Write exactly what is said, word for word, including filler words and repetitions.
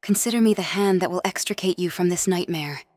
Consider me the hand that will extricate you from this nightmare.